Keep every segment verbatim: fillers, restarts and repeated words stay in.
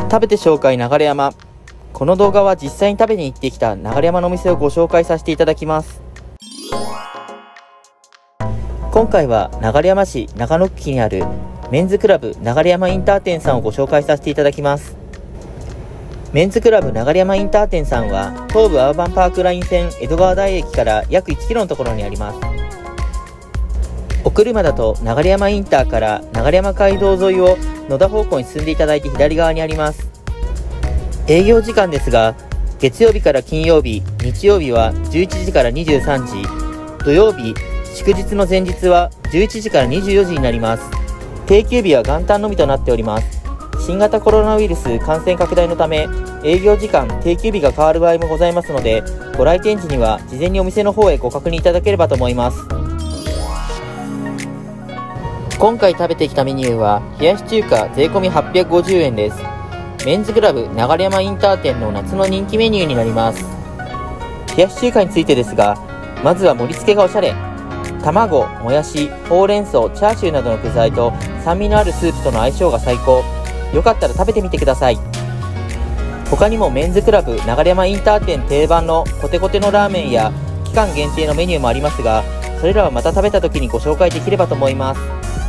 食べて紹介流山。この動画は実際に食べに行ってきた流山のお店をご紹介させていただきます。今回は流山市中野区にあるメンズクラブ流山インター店さんをご紹介させていただきます。メンズクラブ流山インター店さんは東武アーバンパークライン線江戸川台駅から約いちキロのところにあります。お車だと流山インターから流山街道沿いを野田方向に進んでいただいて左側にあります。営業時間ですが、月曜日から金曜日、日曜日はじゅういちじからにじゅうさんじ、土曜日、祝日の前日はじゅういちじからにじゅうよじになります。定休日は元旦のみとなっております。新型コロナウイルス感染拡大のため、営業時間、定休日が変わる場合もございますので、ご来店時には事前にお店の方へご確認いただければと思います。今回食べてきたメニューは冷やし中華税込みはっぴゃくごじゅうえんです。メンズクラブ流山インター店の夏の人気メニューになります。冷やし中華についてですが、まずは盛り付けがおしゃれ。卵、もやし、ほうれん草、チャーシューなどの具材と酸味のあるスープとの相性が最高。よかったら食べてみてください。他にもメンズクラブ流山インター店定番のコテコテのラーメンや期間限定のメニューもありますが、それらはまた食べた時にご紹介できればと思います。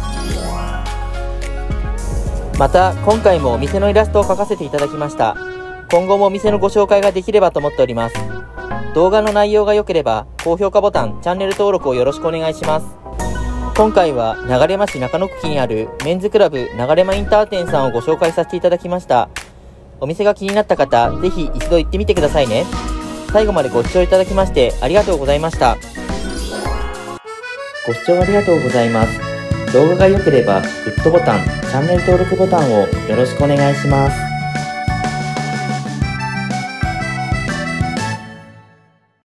また今回もお店のイラストを描かせていただきました。今後もお店のご紹介ができればと思っております。動画の内容が良ければ高評価ボタン、チャンネル登録をよろしくお願いします。今回は流山市中野区にあるメンズクラブ流山インター店さんをご紹介させていただきました。お店が気になった方、ぜひ一度行ってみてくださいね。最後までご視聴いただきましてありがとうございました。ご視聴ありがとうございます。動画が良ければグッドボタン、チャンネル登録ボタンをよろしくお願いします。